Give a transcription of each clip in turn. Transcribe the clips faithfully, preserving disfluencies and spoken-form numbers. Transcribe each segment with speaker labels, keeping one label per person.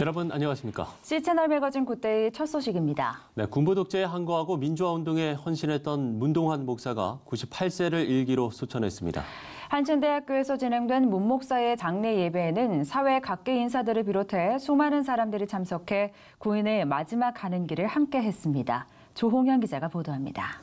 Speaker 1: 여러분 안녕하십니까?
Speaker 2: 씨채널 매거진 굿데이 첫 소식입니다.
Speaker 1: 네, 군부 독재에 항거하고 민주화 운동에 헌신했던 문동환 목사가 구십팔 세를 일기로 소천했습니다.
Speaker 2: 한신대학교에서 진행된 문 목사의 장례 예배에는 사회 각계 인사들을 비롯해 수많은 사람들이 참석해 구인의 마지막 가는 길을 함께 했습니다. 조홍현 기자가 보도합니다.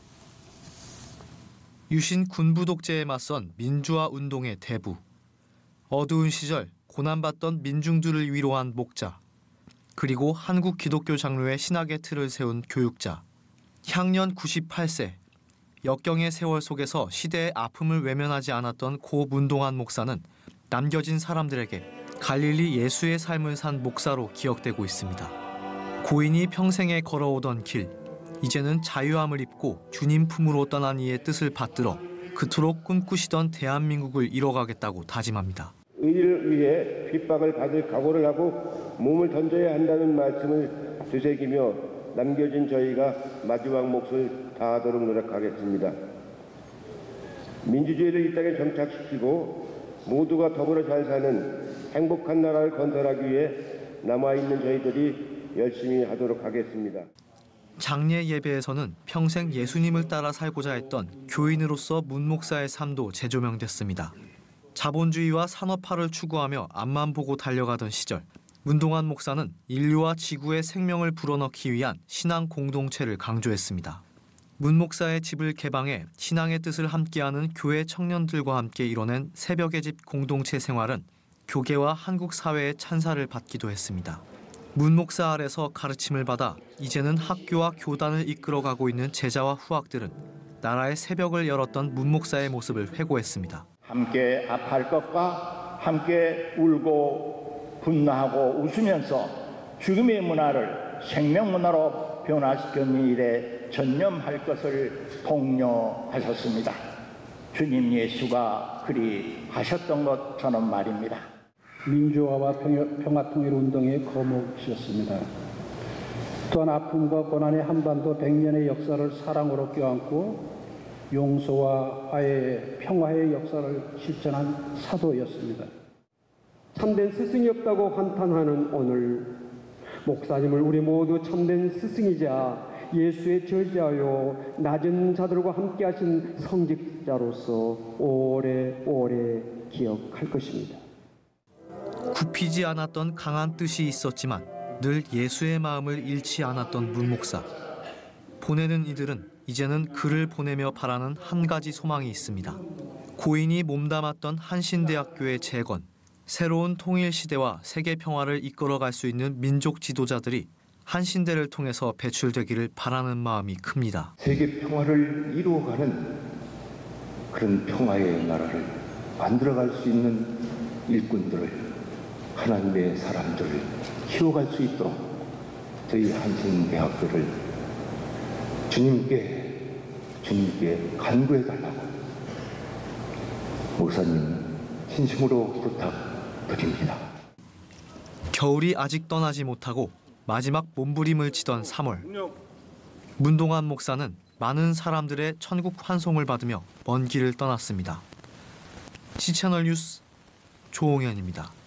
Speaker 3: 유신 군부 독재에 맞선 민주화 운동의 대부. 어두운 시절 고난받던 민중들을 위로한 목자. 그리고 한국 기독교 장로의 신학의 틀을 세운 교육자. 향년 구십팔 세. 역경의 세월 속에서 시대의 아픔을 외면하지 않았던 고 문동환 목사는 남겨진 사람들에게 갈릴리 예수의 삶을 산 목사로 기억되고 있습니다. 고인이 평생에 걸어오던 길, 이제는 자유함을 입고 주님 품으로 떠난 이의 뜻을 받들어 그토록 꿈꾸시던 대한민국을 이뤄가겠다고 다짐합니다.
Speaker 4: 의를 위해 핍박을 받을 각오를 하고 몸을 던져야 한다는 말씀을 되새기며 남겨진 저희가 마지막 몫을 다하도록 노력하겠습니다. 민주주의를 이 땅에 정착시키고 모두가 더불어 잘 사는 행복한 나라를 건설하기 위해 남아있는 저희들이 열심히 하도록 하겠습니다.
Speaker 3: 장례 예배에서는 평생 예수님을 따라 살고자 했던 교인으로서 문 목사의 삶도 재조명됐습니다. 자본주의와 산업화를 추구하며 앞만 보고 달려가던 시절, 문동환 목사는 인류와 지구의 생명을 불어넣기 위한 신앙 공동체를 강조했습니다. 문 목사의 집을 개방해 신앙의 뜻을 함께하는 교회 청년들과 함께 이뤄낸 새벽의 집 공동체 생활은 교계와 한국 사회의 찬사를 받기도 했습니다. 문 목사 아래서 가르침을 받아 이제는 학교와 교단을 이끌어가고 있는 제자와 후학들은 나라의 새벽을 열었던 문 목사의 모습을 회고했습니다.
Speaker 5: 함께 아파할 것과 함께 울고 분노하고 웃으면서 죽음의 문화를 생명 문화로 변화시키는 일에 전념할 것을 독려하셨습니다. 주님 예수가 그리 하셨던 것처럼 말입니다.
Speaker 6: 민주화와 평화통일 운동의 거목이셨습니다. 또한 아픔과 고난의 한반도 백 년의 역사를 사랑으로 껴안고 용서와 화해, 평화의 역사를 실천한 사도였습니다.
Speaker 7: 참된 스승이 없다고 한탄하는 오늘, 목사님을 우리 모두 참된 스승이자 예수의 저자요 낮은 자들과 함께 하신 성직자로서 오래오래 기억할 것입니다.
Speaker 3: 굽히지 않았던 강한 뜻이 있었지만 늘 예수의 마음을 잃지 않았던 문 목사. 보내는 이들은 이제는 그를 보내며 바라는 한 가지 소망이 있습니다. 고인이 몸담았던 한신대학교의 재건, 새로운 통일 시대와 세계 평화를 이끌어갈 수 있는 민족 지도자들이 한신대를 통해서 배출되기를 바라는 마음이 큽니다.
Speaker 4: 세계 평화를 이루어가는 그런 평화의 나라를 만들어갈 수 있는 일꾼들을, 하나님의 사람들을 키워갈 수 있도록 저희 한신대학교를 주님께 주님께 간구해달라고 목사님 진심으로 부탁드립니다.
Speaker 3: 겨울이 아직 떠나지 못하고 마지막 몸부림을 치던 삼월. 문동환 목사는 많은 사람들의 천국 환송을 받으며 먼 길을 떠났습니다. 씨채널 뉴스 조홍현입니다.